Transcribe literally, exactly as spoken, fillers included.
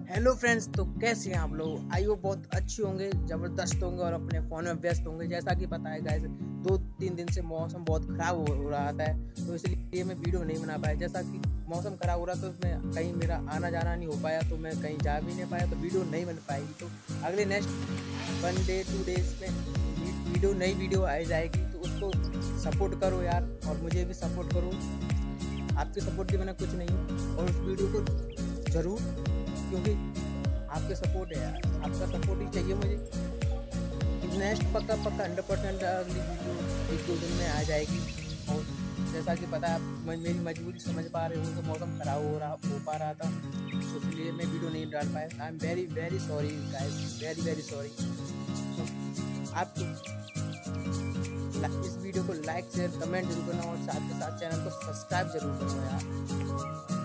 Hello friends, तो कैसे हैं आप लोग। आई वो बहुत अच्छे होंगे, ज़बरदस्त होंगे और अपने फ़ोन में व्यस्त होंगे। जैसा कि पता है गाइस, दो तीन दिन से मौसम बहुत ख़राब हो, हो रहा था, तो इसलिए मैं वीडियो नहीं बना पाया। जैसा कि मौसम ख़राब हो रहा तो मैं कहीं मेरा आना जाना नहीं हो पाया, तो मैं कहीं जा भी नहीं पाया, तो वीडियो नहीं बन पाएगी। तो अगले next one day two days में वीडियो नई वीडियो आ जाएगी, तो उसको सपोर्ट करो यार, और मुझे भी सपोर्ट करो। आपके सपोर्ट के बिना कुछ नहीं, और उस वीडियो को ज़रूर, क्योंकि आपके सपोर्ट है यार, आपका सपोर्ट ही चाहिए मुझे। नेक्स्ट पक्का पक्का हंड्रेड परसेंट अगली वीडियो एक दो दिन में आ जाएगी। और जैसा कि पता है, आप मेरी मजबूरी समझ पा रहे हो, तो मौसम खराब हो रहा हो पा रहा था, तो इसलिए मैं वीडियो नहीं डाल पाया। I am very very sorry guys, very very sorry. आप इस वीडियो को लाइक शेयर कमेंट जरूर करना, और साथ के साथ चैनल को सब्सक्राइब जरूर करना यार।